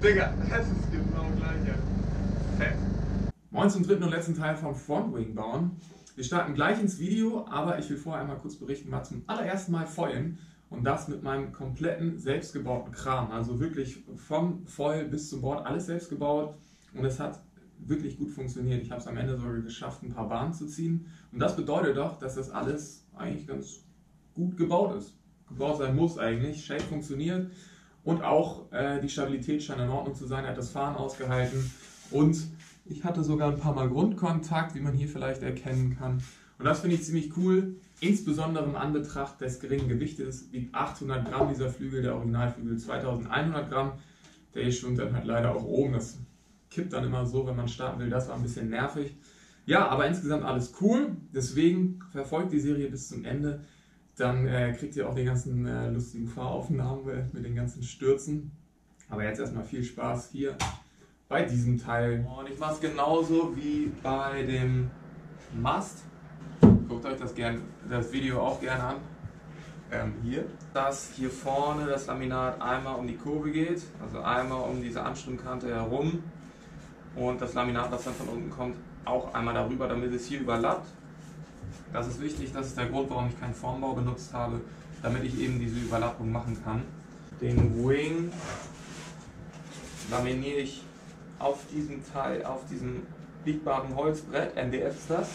Digga, das ist genau gleich. Fett. Moin zum dritten und letzten Teil vom Frontwing bauen. Wir starten gleich ins Video, aber ich will vorher einmal kurz berichten, mal zum allerersten Mal Foilen und das mit meinem kompletten selbstgebauten Kram. Also wirklich vom Foil bis zum Board alles selbst gebaut und es hat wirklich gut funktioniert. Ich habe es am Ende sogar geschafft, ein paar Bahnen zu ziehen und das bedeutet doch, dass das alles eigentlich ganz gut gebaut ist. Gebaut sein muss eigentlich, Shape funktioniert und auch die Stabilität scheint in Ordnung zu sein, er hat das Fahren ausgehalten und ich hatte sogar ein paar Mal Grundkontakt, wie man hier vielleicht erkennen kann. Und das finde ich ziemlich cool, insbesondere im Anbetracht des geringen Gewichtes. Wiegt 800 Gramm dieser Flügel, der Originalflügel 2100 Gramm. Der hier schwimmt dann halt leider auch oben. Das kippt dann immer so, wenn man starten will. Das war ein bisschen nervig. Ja, aber insgesamt alles cool. Deswegen verfolgt die Serie bis zum Ende. Dann kriegt ihr auch die ganzen lustigen Fahraufnahmen mit den ganzen Stürzen. Aber jetzt erstmal viel Spaß hier bei diesem Teil. Und ich mache es genauso wie bei dem Mast. Guckt euch das Video auch gerne an. Hier. Dass hier vorne das Laminat einmal um die Kurve geht, also einmal um diese Anstromkante herum. Und das Laminat, das dann von unten kommt, auch einmal darüber, damit es hier überlappt. Das ist wichtig, das ist der Grund, warum ich keinen Formbau benutzt habe, damit ich eben diese Überlappung machen kann. Den Wing laminiere ich auf diesem Teil, auf diesem biegbaren Holzbrett, MDF ist das,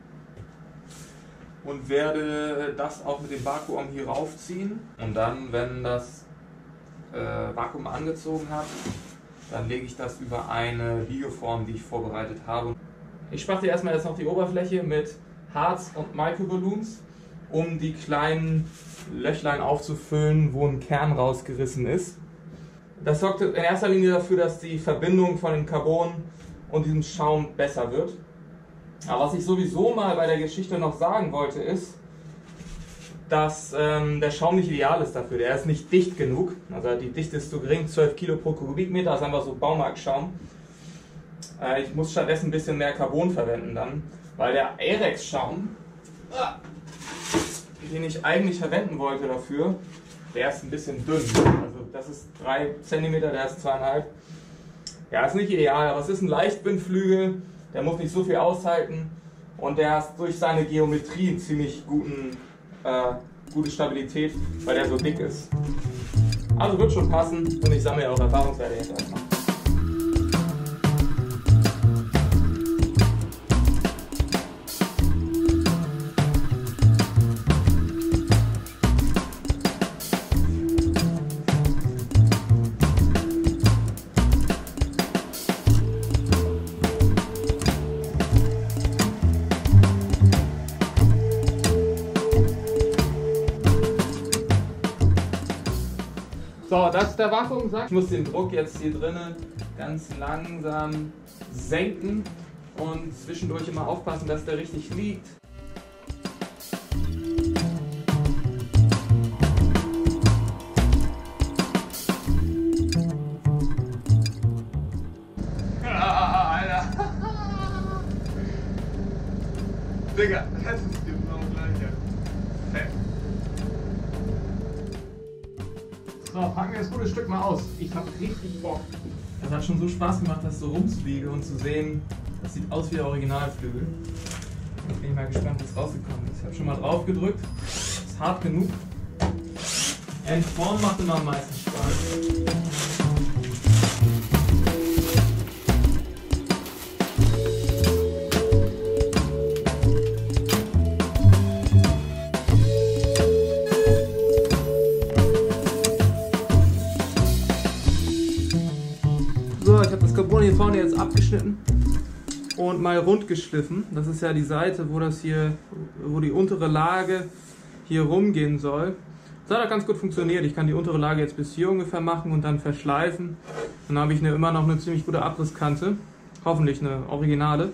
und werde das auch mit dem Vakuum hier raufziehen und dann, wenn das Vakuum angezogen hat, dann lege ich das über eine Bioform, die ich vorbereitet habe. Ich spachte erstmal jetzt noch die Oberfläche mit Harz und Microballoons, um die kleinen Löchlein aufzufüllen, wo ein Kern rausgerissen ist. Das sorgt in erster Linie dafür, dass die Verbindung von dem Carbon und diesem Schaum besser wird. Aber was ich sowieso mal bei der Geschichte noch sagen wollte ist, dass der Schaum nicht ideal ist dafür. Der ist nicht dicht genug. Also die Dichte ist zu gering, 12 Kilo pro Kubikmeter, das ist einfach so Baumarktschaum. Ich muss stattdessen ein bisschen mehr Carbon verwenden dann, weil der Aerex-Schaum, den ich eigentlich verwenden wollte dafür, der ist ein bisschen dünn. Also das ist 3 cm, der ist 2,5. Ja, ist nicht ideal, aber es ist ein Leichtbindflügel, der muss nicht so viel aushalten und der hat durch seine Geometrie ziemlich gute Stabilität, weil der so dick ist. Also wird schon passen und ich sammle ja auch Erfahrungswerte jetzt erstmal. So, das ist der Vakuumsack. Ich muss den Druck jetzt hier drinnen ganz langsam senken und zwischendurch immer aufpassen, dass der richtig liegt. Alter. Digga, das ist genau gleich. Fett. So, packen wir das gute Stück mal aus. Ich habe richtig Bock. Das hat schon so Spaß gemacht, das so rumzubiegen und zu sehen, das sieht aus wie der Originalflügel. Jetzt bin ich mal gespannt, was rausgekommen ist. Ich habe schon mal drauf gedrückt. Ist hart genug. In Form macht immer am meisten Spaß. So, ich habe das Carbon hier vorne jetzt abgeschnitten und mal rund geschliffen. Das ist ja die Seite, wo die untere Lage hier rumgehen soll. Das hat auch ganz gut funktioniert. Ich kann die untere Lage jetzt bis hier ungefähr machen und dann verschleifen. Dann habe ich immer noch eine ziemlich gute Abrisskante. Hoffentlich eine originale.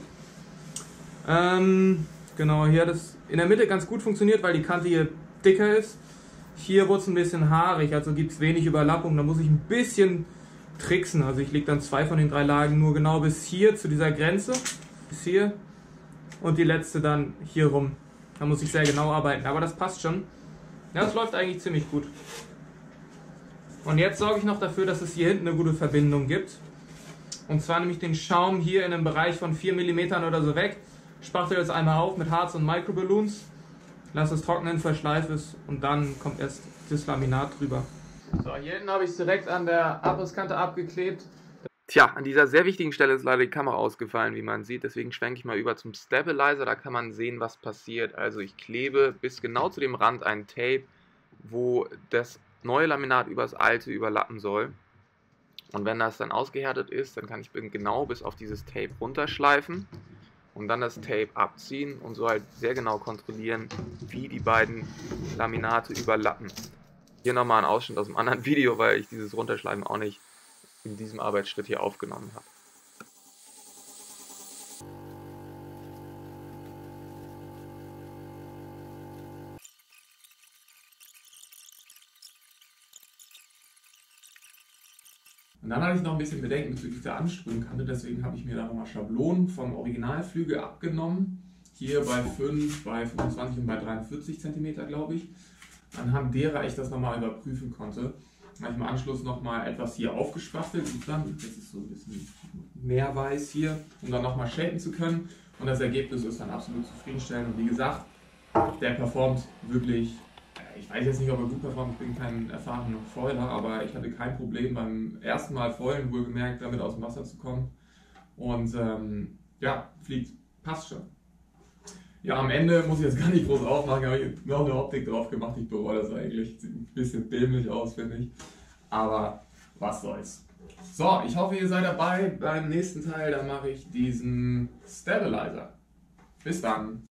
Genau, hier hat es in der Mitte ganz gut funktioniert, weil die Kante hier dicker ist. Hier wurde es ein bisschen haarig, also gibt es wenig Überlappung. Da muss ich ein bisschen tricksen. Also ich lege dann 2 von den 3 Lagen nur genau bis hier zu dieser Grenze. Bis hier. Und die letzte dann hier rum. Da muss ich sehr genau arbeiten. Aber das passt schon. Ja, das läuft eigentlich ziemlich gut. Und jetzt sorge ich noch dafür, dass es hier hinten eine gute Verbindung gibt. Und zwar nehme ich den Schaum hier in einem Bereich von 4 mm oder so weg, spachtel das einmal auf mit Harz und Microballoons, lasse es trocknen, verschleife es und dann kommt erst das Laminat drüber. So, hier hinten habe ich es direkt an der Abrisskante abgeklebt. Tja, an dieser sehr wichtigen Stelle ist leider die Kamera ausgefallen, wie man sieht. Deswegen schwenke ich mal über zum Stabilizer. Da kann man sehen, was passiert. Also ich klebe bis genau zu dem Rand ein Tape, wo das neue Laminat über das alte überlappen soll. Und wenn das dann ausgehärtet ist, dann kann ich genau bis auf dieses Tape runterschleifen und dann das Tape abziehen und so halt sehr genau kontrollieren, wie die beiden Laminate überlappen. Hier nochmal ein Ausschnitt aus einem anderen Video, weil ich dieses Runterschleifen auch nicht in diesem Arbeitsschritt hier aufgenommen habe. Und dann hatte ich noch ein bisschen Bedenken bezüglich der Ansprühkante, deswegen habe ich mir da nochmal Schablonen vom Originalflügel abgenommen. Hier bei 5, bei 25 und bei 43 cm, glaube ich. Anhand derer ich das nochmal überprüfen konnte. Habe ich im Anschluss nochmal etwas hier aufgespachtelt. Das ist so ein bisschen mehr weiß hier, um dann nochmal shapen zu können. Und das Ergebnis ist dann absolut zufriedenstellend. Und wie gesagt, der performt wirklich. Ich weiß jetzt nicht, ob er gut performt, ich bin kein erfahrener Foiler, aber ich hatte kein Problem beim ersten Mal foilen, wohlgemerkt, damit aus dem Wasser zu kommen. Und ja, fliegt, passt schon. Ja, am Ende muss ich jetzt gar nicht groß aufmachen, habe ich noch eine Optik drauf gemacht, ich bereue das eigentlich. Sieht ein bisschen dämlich aus, finde ich. Aber was soll's. So, ich hoffe, ihr seid dabei beim nächsten Teil, da mache ich diesen Stabilizer. Bis dann.